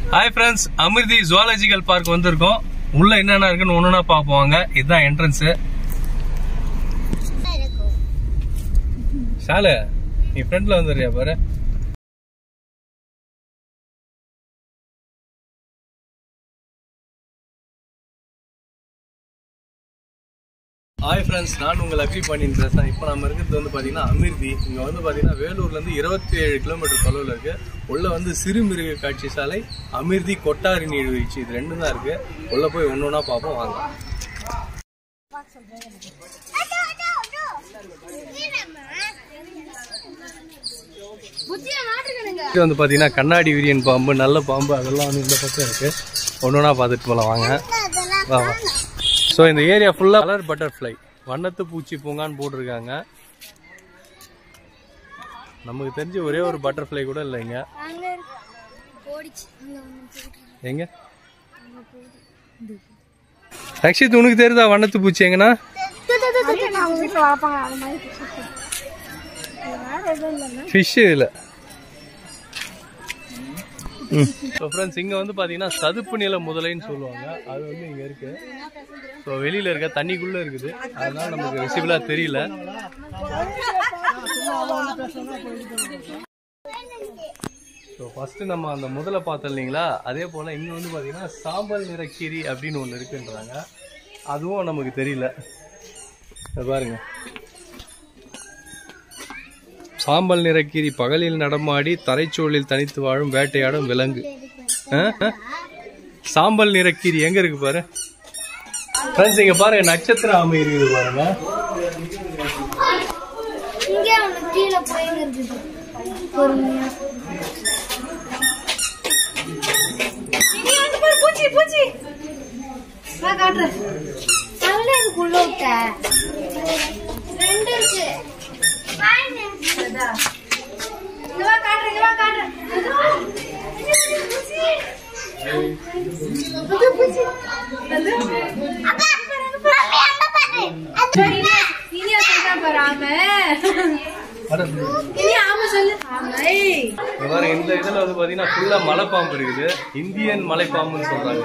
Hi friends, AMIRTHI zoological park வந்திருக்கோம். உள்ள என்னென்ன இருக்குன்னு ஒண்ணா பாப்போங்க. இதுதான் என்ட்ரன்ஸ். சால நீ ஃப்ரண்ட்ல வந்துறியா பாரு. Hi friends, நான் உங்களை அக்ரி பண்ணிட்டு இருக்கேன். இப்போ நாம இருக்கிறது வந்து பாத்தீங்கன்னா அமிர்தி. இங்க வந்து பாத்தீங்கன்னா வேலூர்ல இருந்து 27 கிலோமீட்டர் தொலைவுல இருக்கு. உள்ள வந்து சிறுமிருக காட்சி சாலை, அமிர்தி கொட்டாரி நீர்வீழ்ச்சி, இது ரெண்டும் தான் இருக்கு. உள்ள போய் ஒன்னொன்னா பாப்போம் வாங்க. இது வந்து பாத்தீங்கன்னா கண்ணாடி விரியன் பாம்பு, நல்ல பாம்பு, அதெல்லாம் வந்து இந்த பக்கம் இருக்கு. ஒன்னொன்னா பார்த்துட்டு போலாம் வாங்க. ஸோ இந்த ஏரியா ஃபுல்லா கலர் பட்டர்ஃப்ளை, வண்ணத்து பூச்சி பூங்கான்னு போட்டிருக்காங்க. நமக்கு தெரிஞ்ச ஒரே ஒரு பட்டர்ஃப்ளை கூட இல்லைங்க. எங்க ரக்ஷித், உனக்கு தெரியுதா வண்ணத்து பூச்சி எங்கன்னா? ஃபிஷ் இல்ல. ஸோ ஃப்ரெண்ட்ஸ், இங்கே வந்து பார்த்தீங்கன்னா சதுப்பு நில முதலைன்னு சொல்லுவாங்க. அது வந்து இங்கே இருக்கு. ஸோ வெளியில் இருக்க தண்ணிக்குள்ளே இருக்குது, அதனால நமக்கு விசிபிளாக தெரியல. ஸோ ஃபஸ்ட்டு நம்ம அந்த முதலை பார்த்தோம் இல்லைங்களா, அதே போல் இங்கே வந்து பார்த்தீங்கன்னா சாம்பல் நிற கீரி அப்படின்னு ஒன்று இருக்குன்றாங்க. அதுவும் நமக்கு தெரியல. பாருங்க, சாம்பல் நிறக்கீரி பகலில் நடமாடி தரைச்சூழலில் தனித்து வாழும் வேட்டையாடும் விலங்கு. சாம்பல் நிறக்கீரி எங்க இருக்கு பாரு ஃப்ரெண்ட்ஸ், இங்க பாருங்க நட்சத்திர ஆமை இருக்குது பாருங்க. இந்த இதுல வந்து பாத்தீங்கன்னா ஃபுல்லா மலைப்பாம்பு இருக்குது. இந்தியன் மலைப்பாம்புன்னு சொல்றாங்க.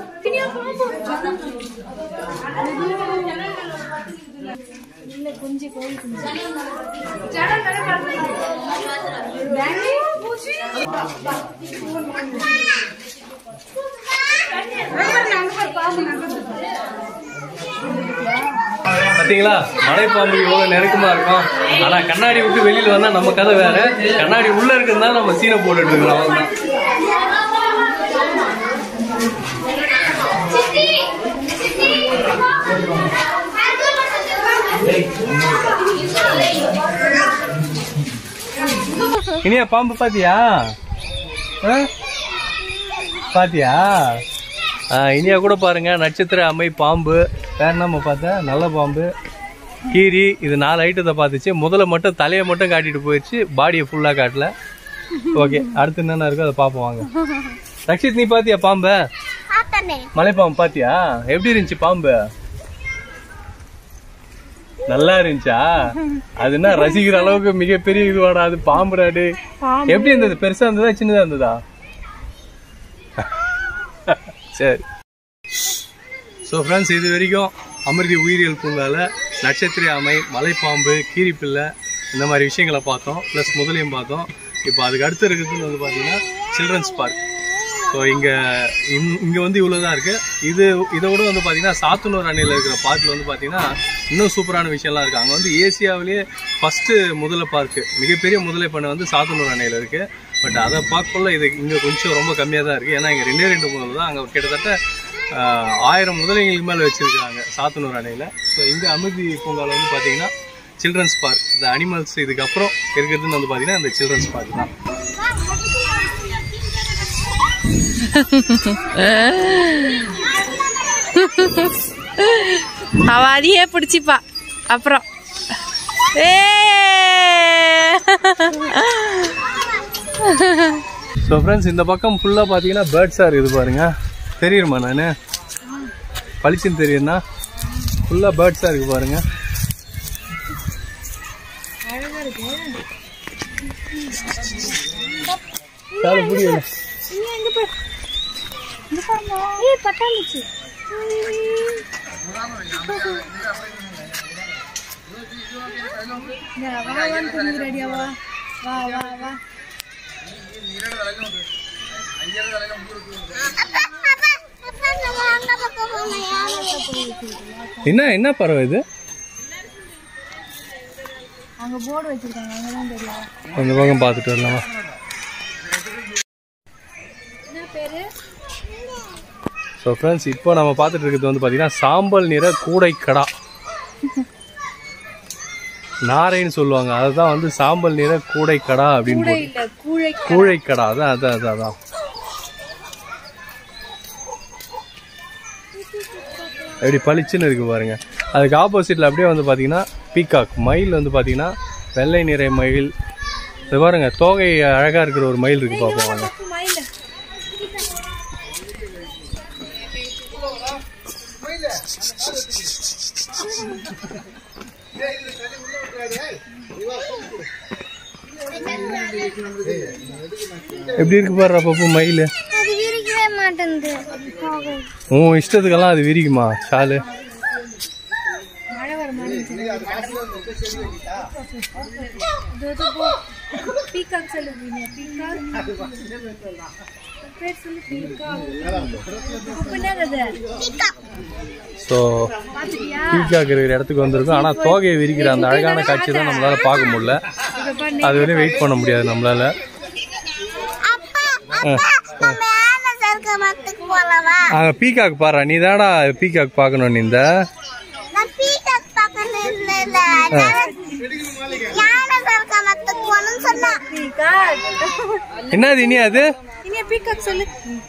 பாத்தீங்களா, மலைப்பாம்பு இவ்வளவு நெருக்கமா இருக்கும். ஆனா கண்ணாடி விட்டு வெளியில வந்தா நம்ம கதை வேற. கண்ணாடி உள்ள இருக்கிறதுனால நம்ம சீனை போட்டுட்டு இருக்கிறோம். இனியா பாம்பு பாத்தியா? பாத்தியா? இனியா கூட பாருங்க, நட்சத்திர அமை பாம்பு. வேற நம்ம பார்த்த நல்ல பாம்பு, கீரி, இது 4 ஐட்டத்தை பார்த்துச்சு. முதல்ல மட்டும் தலையை மட்டும் காட்டிட்டு போயிடுச்சு, பாடியை ஃபுல்லா காட்டல. ஓகே, அடுத்து என்னென்ன இருக்கோ அதை பார்ப்போம் வாங்க. ரக்ஷித், நீ பாத்தியா பாம்பு? மலைப்பாம்பு பாத்தியா? எப்படி இருந்துச்சு பாம்பு? நல்லா இருந்துச்சா? அது என்ன ரசிக்கிற அளவுக்கு மிகப்பெரிய இதுவாடா அது பாம்புடாடு. எப்படி இருந்தது? பெருசா இருந்ததா சின்னதா இருந்ததா? சரி. ஸோ ஃப்ரெண்ட்ஸ், இது வரைக்கும் அமிர்தி உயிரியல் பூங்கால நட்சத்திர ஆமை, மலைப்பாம்பு, கீரிப்பிள்ளை, இந்த மாதிரி விஷயங்களை பார்த்தோம். ப்ளஸ் முதலையும் பார்த்தோம். இப்போ அதுக்கு அடுத்து இருக்கிறதுன்னு வந்து பார்த்தீங்கன்னா சில்ட்ரன்ஸ் பார்க். ஸோ இங்கே வந்து இவ்வளோ தான் இருக்குது. இதை விட வந்து பார்த்தீங்கன்னா சாத்தனூர் அணையில் இருக்கிற பார்க்கில் வந்து பார்த்தீங்கன்னா இன்னும் சூப்பரான விஷயம்லாம் இருக்குது. அங்கே வந்து ஏசியாவிலேயே ஃபஸ்ட்டு முதலை பார்க்கு, மிகப்பெரிய முதலை பண்ணை வந்து சாத்தனூர் அணையில் இருக்குது. பட் அதை பார்க்கக்குள்ள இது இங்கே கொஞ்சம் ரொம்ப கம்மியாக தான் இருக்குது. ஏன்னா இங்கே 2 முதல் தான். அங்கே கிட்டத்தட்ட 1000 முதலைங்களுக்கு மேலே வச்சுருக்காங்க சாத்தனூர் அணையில். ஸோ இங்கே அமிர்தி பூங்காவில் வந்து பார்த்தீங்கன்னா சில்ட்ரன்ஸ் பார்க், இந்த அனிமல்ஸ் இதுக்கப்புறம் இருக்கிறதுன்னு வந்து பார்த்தீங்கன்னா இந்த சில்ட்ரன்ஸ் பார்க் தான். அவாடியே பிடிச்சிப்பா அப்புறம். ஸோ ஃப்ரெண்ட்ஸ், இந்த பக்கம் ஃபுல்லாக பார்த்தீங்கன்னா பேர்ட்ஸாக இருக்குது பாருங்க. தெரியுமா? நான் பளிச்சுன்னு தெரியுதுன்னா ஃபுல்லாக பேர்ட்ஸாக இருக்குது பாருங்க. கால புரியல. பட்டாம்பூச்சி. ரெடியாவா? வா வா வா. என்ன பறவை இது? அங்க போர்டு வச்சிருக்காங்க, அங்கதான் தெரியல. அந்த பக்கம் பார்த்துட்டு வரலாமா? என்ன பேரு? ஸோ ஃப்ரெண்ட்ஸ், இப்போ நம்ம பார்த்துட்டு இருக்கிறது வந்து பார்த்தீங்கன்னா சாம்பல் நிற கூடைக்கடா, நாரைன்னு சொல்லுவாங்க. அதுதான் வந்து சாம்பல் நிற கூடைக்கடா அப்படின்னு. கூழைக்கடா, அதான் அதான் அதான் அதான். எப்படி பளிச்சுன்னு இருக்கு பாருங்க. அதுக்கு ஆப்போசிட்ல அப்படியே வந்து பார்த்தீங்கன்னா பீகாக் மயில் வந்து பார்த்தீங்கன்னா வெள்ளை நிறை மயில். இது பாருங்க, தோகை அழகா இருக்கிற ஒரு மயில் இருக்கு, பார்ப்போம். எப்படி இருக்கு பாரு பப்பு மயில். உன் இஷ்டத்துக்கெல்லாம் அது விரிக்குமா ஷாலு? ஸோ பீகாக் இருக்கிற இடத்துக்கு வந்திருக்கும். ஆனால் தோகையை விரிக்கிற அந்த அழகான காட்சி தான் நம்மளால பார்க்க முடியல. அது வரையும் வெயிட் பண்ண முடியாது நம்மளால. பீகாக் பாரு, நீ தாடா பீகாக் பார்க்கணும். நீ இந்த என்னது இனி? அது பீகாக் சொல்லு.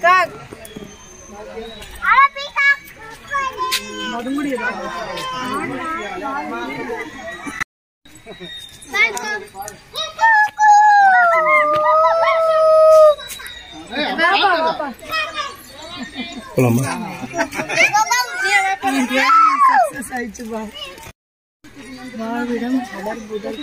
வாழ்விடம் வளர்புதல்.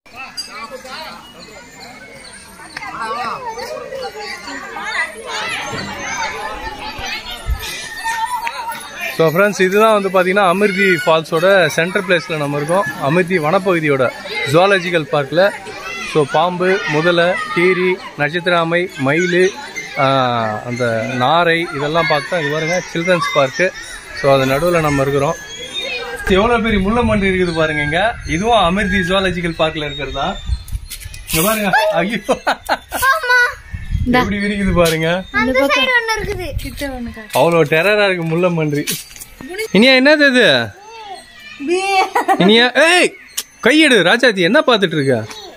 ஸோ ஃப்ரெண்ட்ஸ், இதுதான் வந்து பார்த்தீங்கன்னா அமிர்தி ஃபால்ஸோட சென்டர் பிளேஸில் நம்ம இருக்கோம். அமிர்தி வனப்பகுதியோட ஜுவாலஜிக்கல் பார்க்கில். ஸோ பாம்பு, முதலை, கீரி, நட்சத்திர ஆமை, மயில், அந்த நாரை இதெல்லாம் பார்த்தா இது பாருங்க சில்ட்ரன்ஸ் பார்க்கு. ஸோ அது நடுவில் நம்ம இருக்கிறோம். எவ்வளோ பெரிய முள்ளமன்றி இருக்குது பாருங்க இங்க. இதுவும் அமிர்தி ஜுவாலஜிக்கல் பார்க்கில் இருக்கிறது தான். இங்க பாருங்க, ஐயோ எப்படி விரிக்குது பாருங்க. அவ்வளோ டெரரா இருக்கு முள்ளமன்றி. இனியா என்னது இது? இனியா ஏய் கையெடு ராஜாத்தி, என்ன பார்த்துட்டு இருக்க?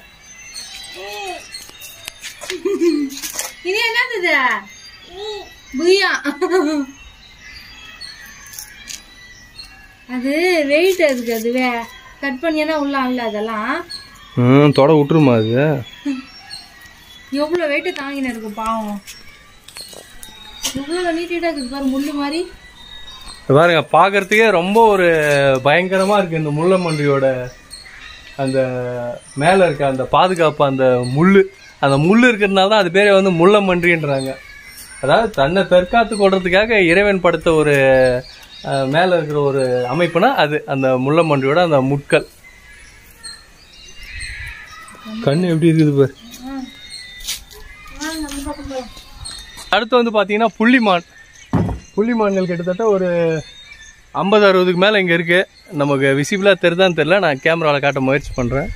இது என்னது? புய்யா. அது வெயிட் இருக்கு. அதுவே கட் பண்ணினா உள்ள அல்ல அதெல்லாம் தொட விட்டுருமா? அது எவ்வளவு வெயிட் தாங்கின இருக்கு பாவம். எவ்வளவு நீட்டா இருக்கு பாரு, முள்ளு மாதிரி பாருங்க. பாக்குறதுக்கே ரொம்ப ஒரு பயங்கரமா இருக்கு இந்த முள்ளமன்றியோட அந்த மேல இருக்க அந்த பாதுகாப்பு. அந்த முள்ளு இருக்கிறதுனால தான் அது பேரே வந்து முள்ளமன்றின்றாங்க. அதாவது தன்னை தற்காத்து கொள்றதுக்காக இறைவன் படுத்த ஒரு மேல இருக்கிற ஒரு அமைப்புனா அது அந்த முள்ளமன்றியோட அந்த முட்கள். கண்ணு எப்படி இருக்குது பாரு. அடுத்து வந்து பாத்தீங்கன்னா புள்ளிமான்கள் கிட்டத்தட்ட ஒரு 50-60க்கு மேல இங்க இருக்கு. நமக்கு விசிபிளா தெரியுதான்னு தெரியல, நான் கேமரால காட்ட முயற்சி பண்றேன்.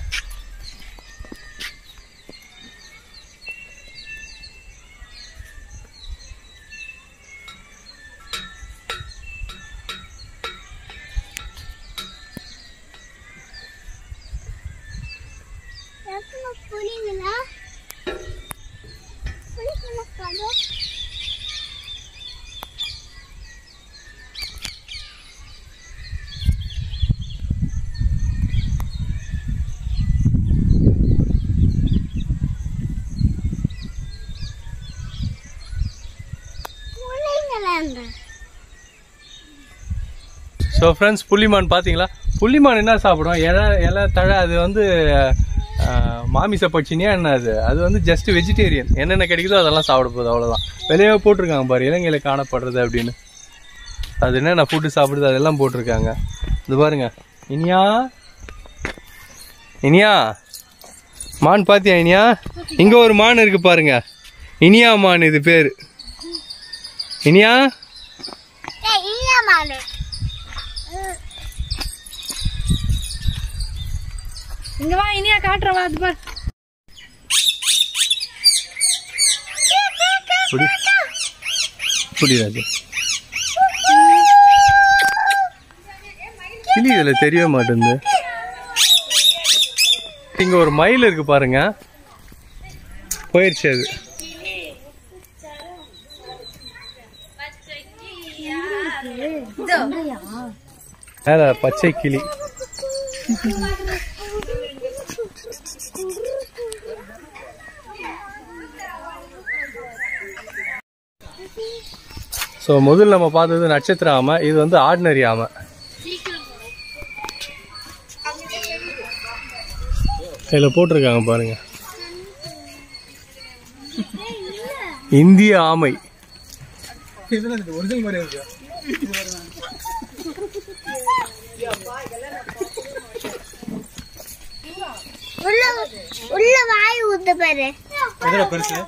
ஸோ ஃப்ரெண்ட்ஸ், புள்ளிமான் பார்த்தீங்களா? புள்ளிமான் என்ன சாப்பிடும்? இலை தழை. அது வந்து மாமிச பட்சினியா என்ன அது வந்து ஜஸ்ட் வெஜிடேரியன். என்னென்ன கிடைக்குதோ அதெல்லாம் சாப்பிட போகுது, அவ்வளோதான். வெளியே போட்டிருக்காங்க பாரு, இலங்கையில் காணப்படுறது அப்படின்னு. அது என்னென்ன ஃபுட்டு சாப்பிடுது அதெல்லாம் போட்டிருக்காங்க. இது பாருங்க. இனியா மான் பாத்தியா? இனியா இங்க ஒரு மான் இருக்கு பாருங்க, இனியா மான். இது பேரு இனியா. இங்க வா இனியா, காட்டுறவா. அது பாரு. புரியாது கிளி, இதுல தெரியவே மாட்டேங்குது. இங்க ஒரு மயில் இருக்கு பாருங்க, போயிடுச்சு அது. பச்சை கிளி. ஸோ முதல்ல நம்ம பார்த்தது நட்சத்திர ஆமை, இது வந்து ஆர்டினரி ஆமை. இதில் போட்டிருக்காங்க பாருங்க, இந்திய ஆமை. உள்ள வாய் ஊத்து பாரு. எதுல பெருசு?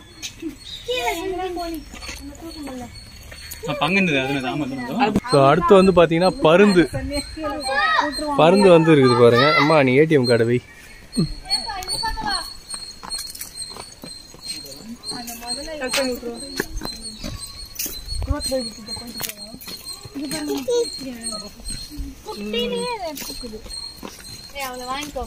அடுத்து வந்து பாத்தீங்கன்னா பருந்து வந்து இருக்குது பாருங்க. அம்மா நீ ஏடிஎம் கார்டு வை. வாங்கிக்கோ.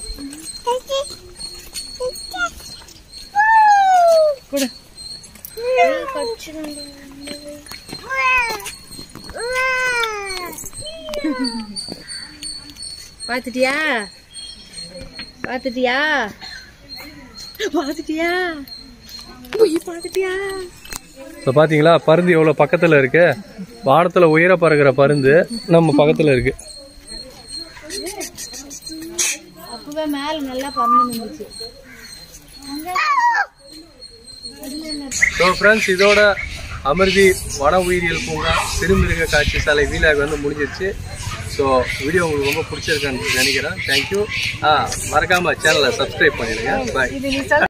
பாத்துட்டியா? பாத்துட்டியா? பாத்துட்டியா? பாத்துட்டியா? இப்போ பாத்தீங்களா பருந்து எவ்வளவு பக்கத்துல இருக்கு. வானத்துல உயர பறக்கிற பருந்து நம்ம பக்கத்துல இருக்கு. அப்பவே மேல நல்லா பறந்து நின்னுச்சு. ஸோ ஃப்ரெண்ட்ஸ், இதோட அமிர்தி வன உயிரியல் பூங்கா சிறுமிருக காட்சி சாலை வீலாக் வந்து முடிஞ்சிருச்சு. ஸோ வீடியோ உங்களுக்கு ரொம்ப பிடிச்சிருக்கான்னு நினைக்கிறேன். தேங்க்யூ. மறக்காம சேனலை சப்ஸ்கிரைப் பண்ணிடுங்க. பாய்.